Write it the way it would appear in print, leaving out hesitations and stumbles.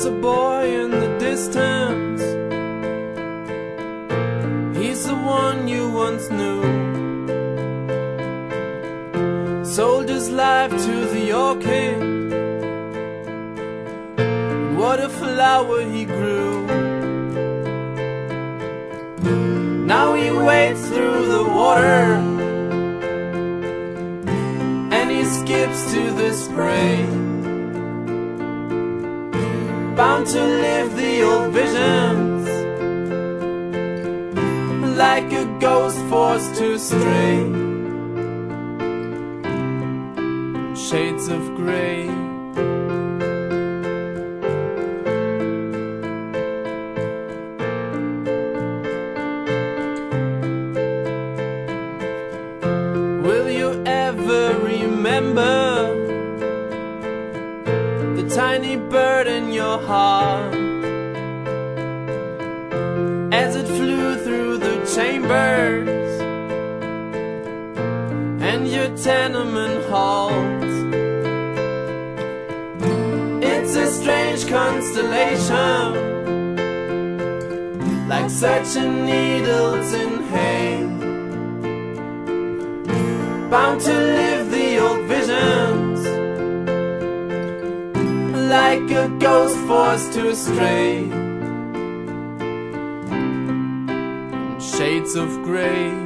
There's a boy in the distance. He's the one you once knew. Sold his life to the orchid. What a flower he grew. Now he wades through the water, and he skips to the spray, bound to live the old visions, like a ghost forced to stray. Shades of grey. Will you ever remember the tiny bird in your heart as it flew through the chambers and your tenement halls? It's a strange constellation, like searching needles in hay, bound to live the old visions, like a ghost forced to stray. Shades of grey.